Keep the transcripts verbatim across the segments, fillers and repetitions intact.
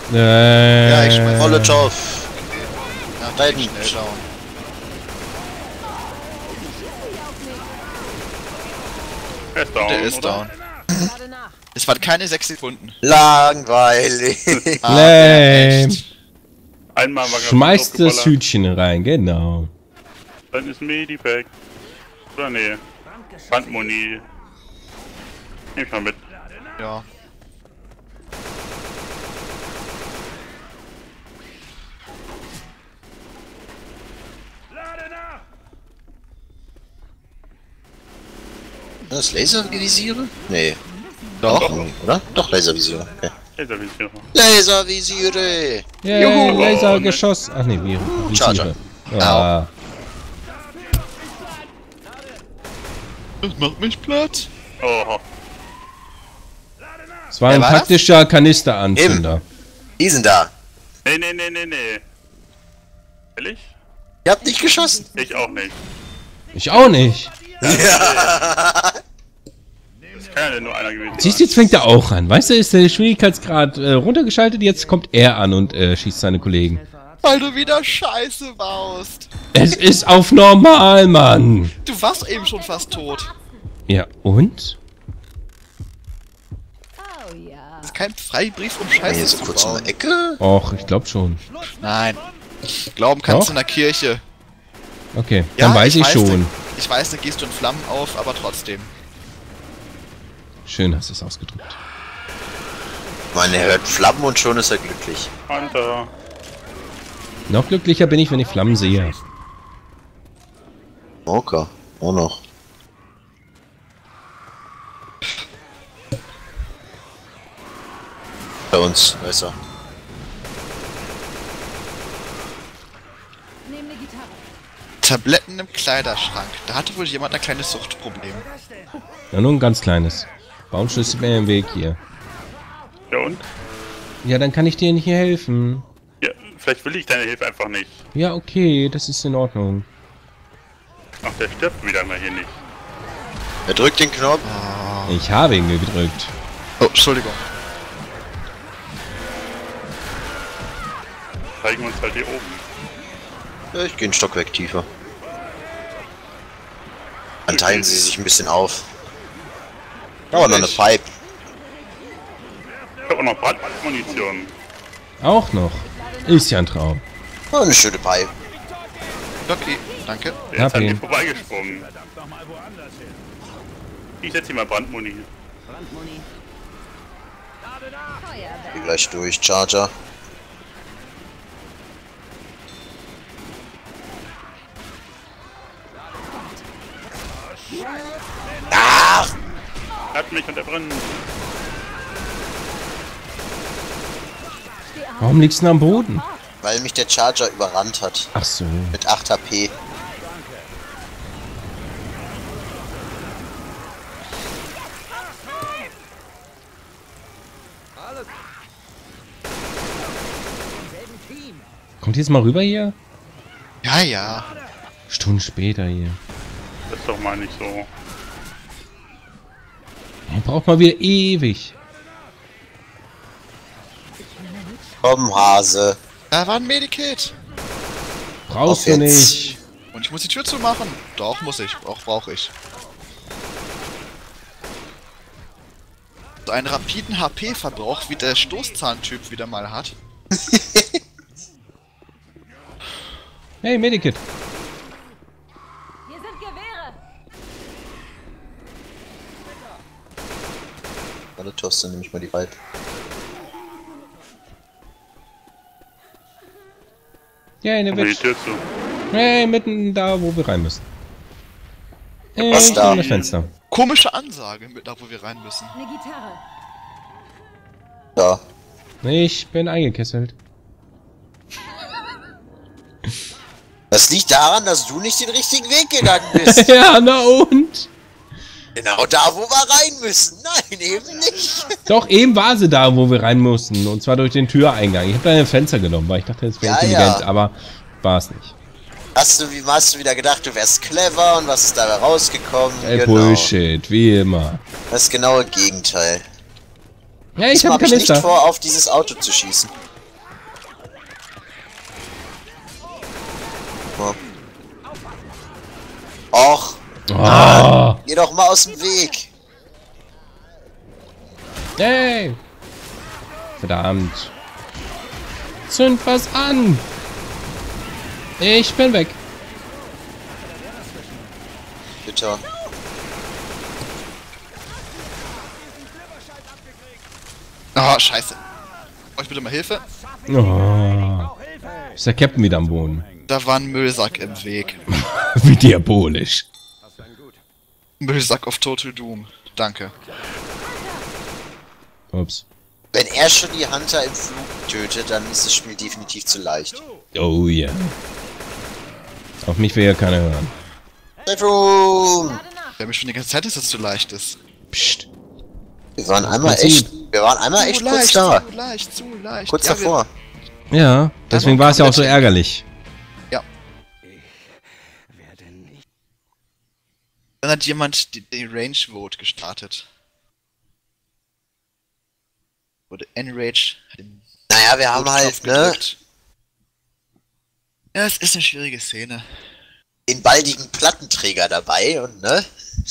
Äh, Ja, ich schmeiß Molotov. Nach da hinten schnell schauen. Er ist down, Der ist oder? down. Es waren keine sechs Sekunden. Langweilig. Ah, Lame. echt. Einmal war ganz Schmeißt gut das aufgeballert. Hütchen rein, genau. Dann ist Medipack. Oder nee. Brandmuni. Nehm ich mal mit. Ja. Das Laservisiere? Nee. Doch. Doch, oder? Doch, Laservisiere. Okay. Laservisier. Laservisiere! Yeah, Juhu. Lasergeschoss. Ach nee, wie? Charger. Ja. Das macht mich platt. Oh. Es war ein Wer war das? taktischer Kanisteranzünder. Die sind da. Nee, nee, nee, nee, nee. Ehrlich? Ihr habt nicht geschossen. Ich auch nicht. Ich auch nicht. Ja. Das kann ja denn nur einer gewesen Siehst du, jetzt fängt er auch an. Weißt du, ist der Schwierigkeitsgrad äh, runtergeschaltet, jetzt kommt er an und äh, schießt seine Kollegen. Weil du wieder Scheiße baust. Es ist auf normal, Mann. Du warst eben schon fast tot. Ja, und? Das ist kein Freibrief, um Scheiße Hier so zu kurz in bauen. der Ecke. Och, ich glaube schon. Nein. Glauben kannst Doch? du in der Kirche. Okay, Ja, dann weiß ich, schon. Da, ich weiß, da gehst du in Flammen auf, aber trotzdem. Schön hast du es ausgedrückt. Man hört Flammen und schon ist er glücklich. Hunter. Noch glücklicher bin ich, wenn ich Flammen sehe. Okay, auch noch. Bei uns, weißt du. Tabletten im Kleiderschrank. Da hatte wohl jemand ein kleines Suchtproblem. Ja, nur ein ganz kleines. Warum stößt du mir im Weg hier? Ja und? Ja, dann kann ich dir nicht hier helfen. Ja, vielleicht will ich deine Hilfe einfach nicht. Ja, okay, das ist in Ordnung. Ach, der stirbt wieder mal hier nicht. Er drückt den Knopf. Ich habe ihn gedrückt. Oh, Entschuldigung. Zeigen uns halt hier oben. Ja, ich gehe einen Stockwerk tiefer. Dann teilen sie sich ein bisschen auf. Oh, noch eine Pipe. Ich hab auch noch Brandmunition. Auch noch. Ist ja ein Traum. Oh, eine schöne Pipe. Okay, danke. Der ist Hab an ihn. mir vorbeigesprungen. Ich setze hier mal Brandmuni. Geh gleich durch, Charger. Ah! Hat mich und er brennt. Warum liegst du denn am Boden? Weil mich der Charger überrannt hat. Ach so. Mit acht H P. Kommt jetzt mal rüber hier? Ja, ja. Stunden später hier. Das ist doch mal nicht so. Man braucht mal wieder ewig. Komm, Hase. Da war ein Medikit. Brauchst Auf du jetzt. nicht. Und ich muss die Tür zumachen. Doch, muss ich. Auch brauche ich. So einen rapiden H P-Verbrauch, wie der Stoßzahntyp wieder mal hat. Hey, Medikit. Hier sind Gewehre! Warte, Thorsten, nehme ich mal die Pipe. Ja, in der Aber die Witz. Tür zu. Hey, mitten da, wo wir rein müssen. Hey, Was ich da? bin das Fenster. Komische Ansage, mit da wo wir rein müssen. Eine Gitarre. Da. Ich bin eingekesselt. Das liegt daran, dass du nicht den richtigen Weg gegangen bist. Ja, na und? Genau da, wo wir rein müssen. Nein, eben nicht. Doch, eben war sie da, wo wir rein mussten. Und zwar durch den Türeingang. Ich habe da ein Fenster genommen, weil ich dachte, das wäre Ja, intelligent, ja. aber war es nicht. Hast du, wie hast du wieder gedacht, du wärst clever und was ist dabei rausgekommen? Ey, Bullshit, wie immer. Das genaue Gegenteil. Ja, ich Diesmal habe habe ich nicht Kanister. vor, auf dieses Auto zu schießen. Och, Oh. geh doch mal aus dem Weg. Hey! Verdammt. Zünd was an! Ich bin weg. Bitte. Ah, scheiße. Brauch ich bitte mal Hilfe? Oh. Ist der Captain wieder am Boden. Da war ein Müllsack im Weg. Wie diabolisch. Müllsack auf Total Doom. Danke. Ups. Wenn er schon die Hunter im Flug tötet, dann ist das Spiel definitiv zu leicht. Oh ja. Yeah. Auf mich will ja keiner hören. Bedroom! Wir haben schon die ganze Zeit, dass das zu leicht ist. Psst. Wir waren einmal Prinzip. echt, wir waren einmal echt zu kurz leicht, da. zu leicht, zu leicht. Kurz Ja, wir- davor. Ja, deswegen war es ja auch so ärgerlich. Ja. Dann hat jemand die, die Range Vote gestartet. Wurde Enrage hat den Naja, wir haben Vote-Knopf halt, ne, gedrückt. Ja, es ist eine schwierige Szene. den baldigen Plattenträger dabei und, ne?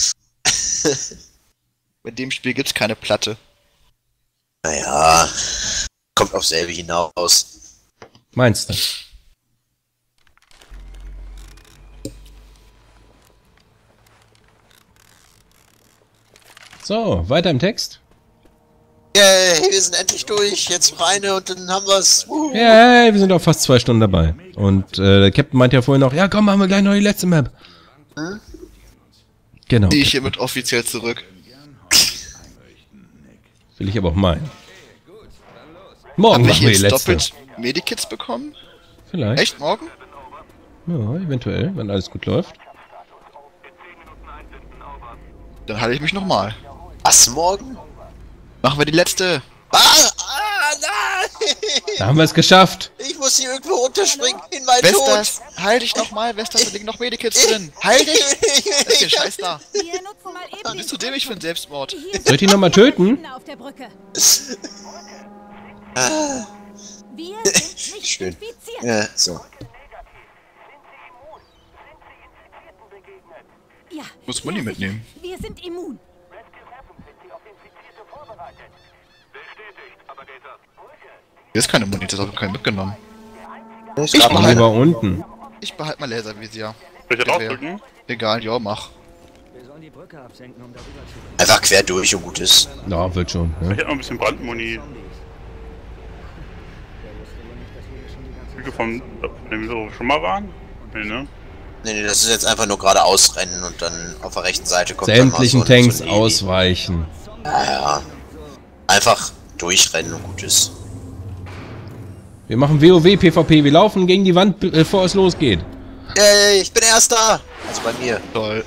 Bei dem Spiel gibt's keine Platte. Naja, kommt auf selbe hinaus. Meinst du? So, weiter im Text. Yay, wir sind endlich durch, jetzt reine und dann haben wir's. Uh. Yay, wir sind auch fast zwei Stunden dabei. Und äh, der Captain meint ja vorhin noch, ja komm, machen wir gleich noch die letzte Map. Hm? Genau. Die ich hiermit offiziell zurück. Will ich aber auch meinen. Morgen Hab ich machen wir die jetzt letzte. doppelt Medikits bekommen? Vielleicht. Echt? Morgen? Ja, eventuell, wenn alles gut läuft. Dann halte ich mich nochmal. Was, morgen? Machen wir die letzte. Ah, ah, nein! Da haben wir es geschafft. Ich muss hier irgendwo runterspringen, in meinen Tod! Vestas, halt dich nochmal. Vestas, da liegen noch Medikits drin. Halt dich! Das ist der Scheiß da. Wir nutzen mal eben den Bist du dämlich für einen Selbstmord? Hier Soll ich ihn nochmal töten? auf der Brücke. Ah, Wir sind nicht Schön. infiziert. ja, so. Ja, Muss man die mitnehmen. wir sind immun. Hier ist keine Muni, das habe ich keinen mitgenommen. Ich Ich grad Machen mal wir behalte- lieber unten. Ich behalte mal Laservisier. Soll ich da Gewehr. draufdrücken? Egal, ja, mach. einfach quer durch und gut ist. Ja, wird schon. Ich Ja. hätte noch ein bisschen Brandmuni. Flüge vom... Wenn wir so schon mal waren? Nee, ne? Nee, nee, das ist jetzt einfach nur gerade ausrennen und dann auf der rechten Seite kommt dann Sämtlichen mal so ein- Tanks so ein Heli. ausweichen. Ja, ja. Einfach durchrennen und gut ist. Wir machen WoW PvP. Wir laufen gegen die Wand, bevor es losgeht. Yay, ich bin Erster! Also bei mir. Toll.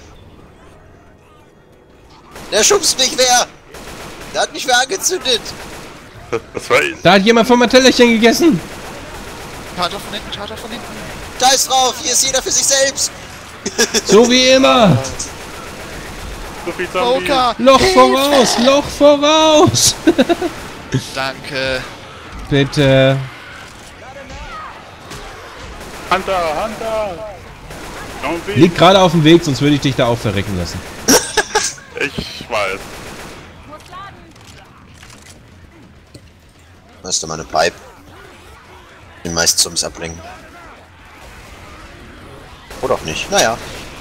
Der schubst mich wer! Der hat mich wer angezündet! Das war... Da hat jemand von mein Tellerchen gegessen. Charter von hinten, Charter von hinten. Scheiß drauf, hier ist jeder für sich selbst! So wie immer. So viel Zombie. Poker! Loch voraus, Loch voraus. Danke. Bitte. Hunter, Hunter! Zombie. Lieg gerade auf dem Weg, sonst würde ich dich da auch verrecken lassen. Ich weiß. Muss laden. Das ist doch mal eine Pipe. Den meisten Zombies ablenken. Oder auch nicht. Naja.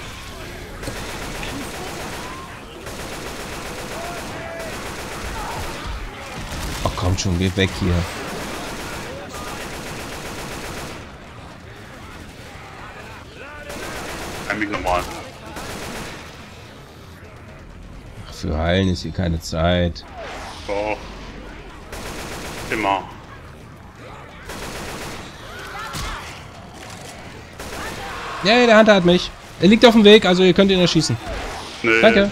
Ach komm schon, geh weg hier. Kann mich nochmal. Ach, für Heilen ist hier keine Zeit. So. Immer. Ja, der Hunter hat mich. Er liegt auf dem Weg, also ihr könnt ihn erschießen. Nö. Danke.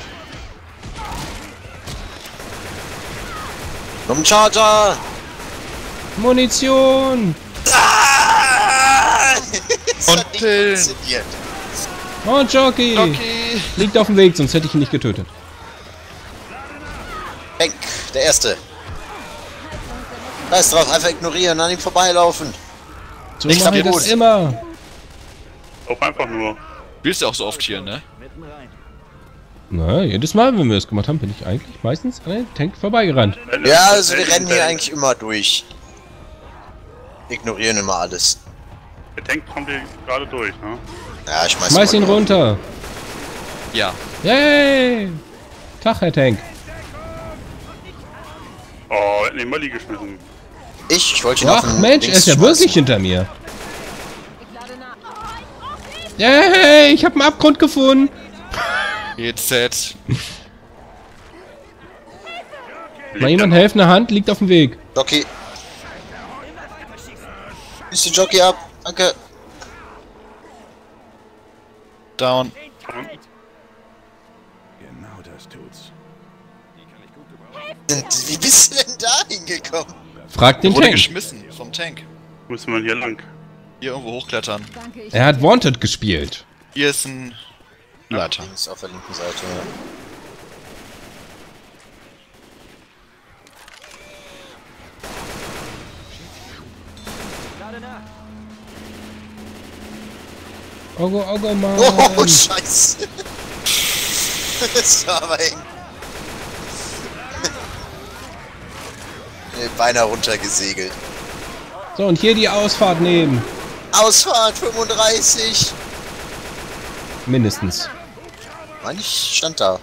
Zum Charger! Munition! Ah! Das Und hat nicht Pillen. funktioniert. Und Jockey! Okay. Liegt auf dem Weg, sonst hätte ich ihn nicht getötet. Hank, der Erste. Scheiß drauf, einfach ignorieren, an ihm vorbeilaufen. So Nichts mache ich am das Boden. immer. Auch einfach nur. Spielst du auch so oft hier, ne? Na, jedes Mal, wenn wir es gemacht haben, bin ich eigentlich meistens an den Tank vorbeigerannt. Ja, also wir rennen hier eigentlich immer durch. Ignorieren immer alles. Der Tank kommt hier gerade durch, ne? Ja, ich schmeiß, Schmeiß ihn mal runter. Ja. Yay! Tag, Herr Tank. Oh, er hat den Molly geschmissen. Ich, ich wollte ihn auf Ach den Mensch, er Dings ist ja schmeißen. wirklich hinter mir. Ich lade nach. Oh, ich brauch Hilfe. Yay, ich habe einen Abgrund gefunden. Jetzt set. Mal jemand helfen, eine Hand liegt auf dem Weg. Jockey. Ist die Jockey ab? Danke. Down. Wie bist du denn da hingekommen? Frag den Wurde Tank. geschmissen vom Tank. Muss man hier lang. Hier irgendwo hochklettern. Danke, ich Er hat Wanted gespielt. Hier ist ein Leiter. Links auf der linken Seite. Auge, Auge, Mann. Oh, Scheiße. Das war aber eng. Nee, beinahe runtergesegelt. So, und hier die Ausfahrt nehmen. Ausfahrt fünfunddreißig. Mindestens. Mann, ich stand da.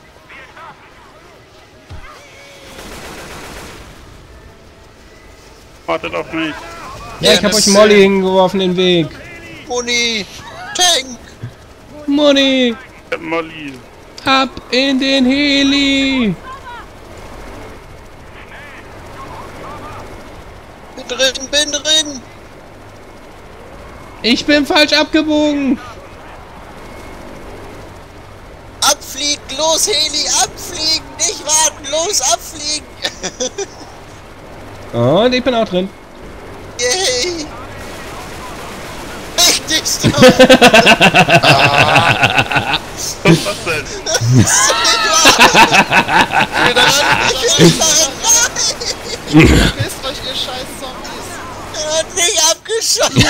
Wartet auf mich. Ja, ich hab euch Molly hingeworfen in den Weg. Muni! Tank! Money! Ich hab Molly. Ab in den Heli! Bin drin, bin drin! Ich bin falsch abgebogen! Abfliegen, los Heli, abfliegen! Nicht warten, los, abfliegen! Und ich bin auch drin. Yay! Richtig so! Was denn? Wisst euch, ihr scheiß Zombies. Er hat mich abgeschossen!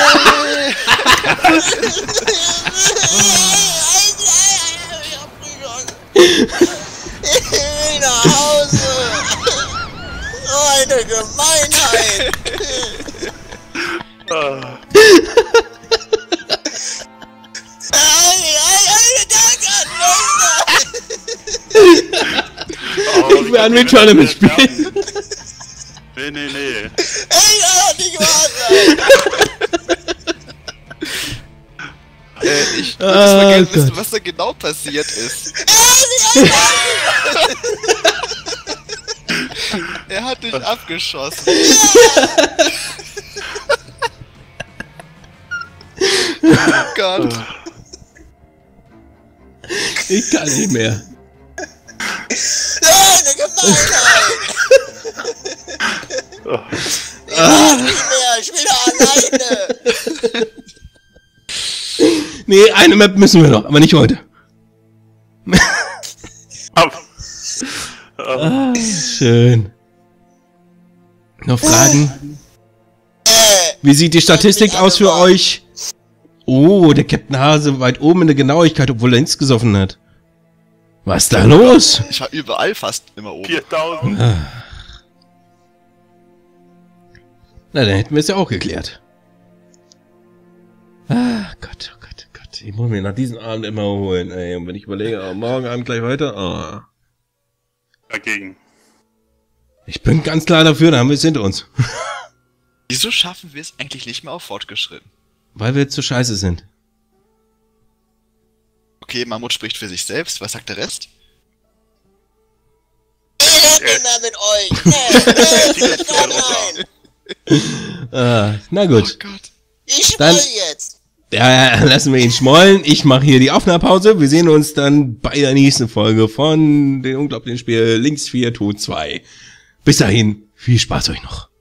Ich will nach Hause! So eine Gemeinheit! Ah. Oh, Ich will an mit Tournament spielen. Nee, nee, nee. Ey, das nicht wahr sein! Äh, ich Ah, muss mal gerne Gott. wissen, was da genau passiert ist. Er hat dich abgeschossen. Oh Gott. Ich kann nicht mehr. Eine Gemeinheit! Ich darf nicht mehr, ich will da alleine! Nee, eine Map müssen wir noch, aber nicht heute. Ab. Ah, schön. Noch Fragen? Wie sieht die Statistik aus für euch? Oh, der Captain Hase weit oben in der Genauigkeit, obwohl er nichts gesoffen hat. Was ist da los? Ich war überall fast immer oben. viertausend. Na, dann hätten wir es ja auch geklärt. Ah, Gott, oh Gott, oh Gott. Ich muss mir nach diesem Abend immer holen, ey. Und wenn ich überlege, oh, morgen Abend gleich weiter, oh. Dagegen. Ich bin ganz klar dafür, da haben wir es hinter uns. Wieso schaffen wir es eigentlich nicht mehr auf fortgeschritten? Weil wir zu scheiße sind. Okay, Mammut spricht für sich selbst. Was sagt der Rest? Ich rede nicht mehr mit euch! Nee, nee, Die nein, letzte nein! Ah, na Oh gut. Gott. Ich Dann- will jetzt! Ja, ja, lassen wir ihn schmollen. Ich mache hier die Aufnahmepause. Wir sehen uns dann bei der nächsten Folge von dem unglaublichen Spiel Links vier Tod zwei. Bis dahin, viel Spaß euch noch.